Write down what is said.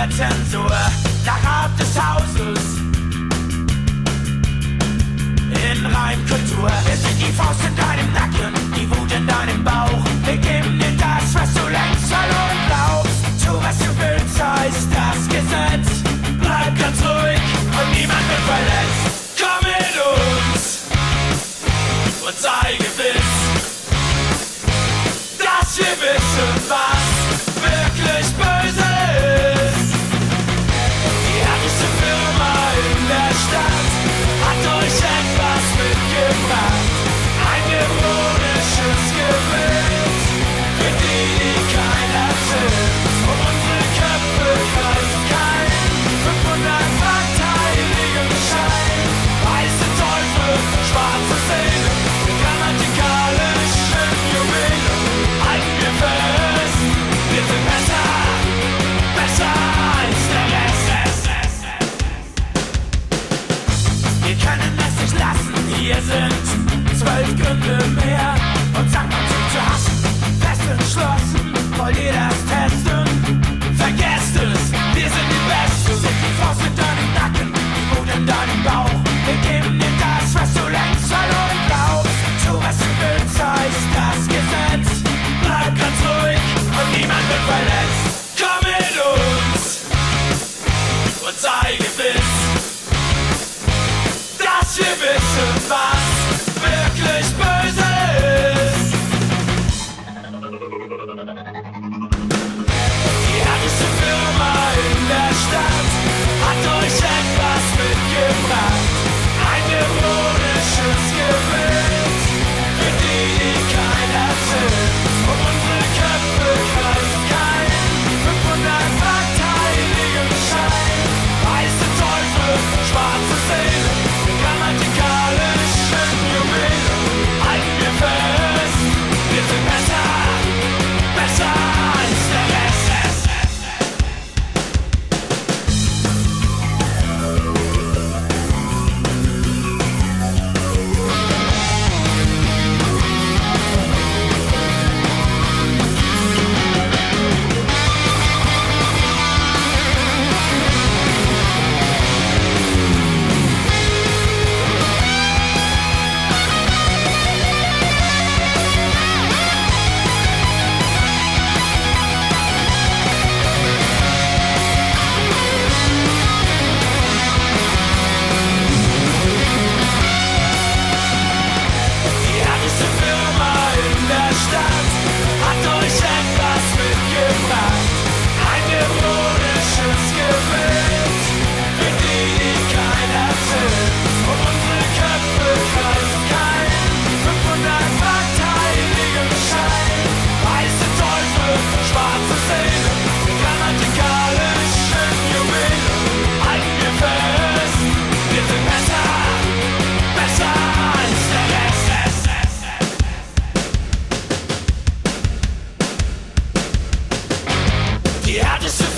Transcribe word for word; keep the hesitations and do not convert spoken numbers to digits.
der Zensur nach Art des Hauses. In Reimkultur, wir sind die Faust in deinem Nacken, die Wut in deinem Bauch. Wir geben dir das, was du längst verloren glaubst. Tu, was du willst, heißt das Gesetz. Bleib ganz ruhig und niemand wird verletzt. Komm mit uns und sei gewiss, dass wir wissen, was wirklich böse ist. Die härteste Firma in der Stadt hat euch etwas mitgebracht. Ein ironisches Gewicht für die, die keiner zählt. Um unsere Köpfe kreisen kein fünfhundert Mark heiligen Schein. Weiße Teufel, schwarze Seele, grammatikalische Juwele. Halten wir fest, wir sind besser, besser als der Rest. Wir können es nicht lassen, hier sind zwölf Gründe mehr, uns einfach zu hassen. Fest entschlossen, wollt ihr das testen? Vergesst es, wir sind die Besten. Sind die Faust in deinem Nacken, die Wut in deinem Bauch. Wir geben dir das, was du längst verloren glaubst. Tu, was du willst, heißt das Gesetz. Bleib ganz ruhig und niemand wird verletzt. Komm mit uns und sei gewiss, dass wir wissen, was wirklich böse ist. Die härteste Firma in der Stadt hat euch etwas mitgebracht. Ein ironisches Gewicht für die, die keiner zählt. Um unsere Köpfe kreisen kein fünfhundert Mark heiligen Schein. Weiße Teufel, schwarze Seele, grammatikalische Juwele. Halten wir fest, wir sind besser, besser als der Rest. Die härteste Firma in der Stadt hat euch etwas mitgebracht. Ein ironisches Gewicht für die, die keiner zählt. Um unsere Köpfe kreisen kein fünfhundert Mark heiligen Schein. Weiße Teufel, schwarze Seele, grammatikalische Juwele. Halten wir fest, wir sind besser, besser als der Rest. Die härteste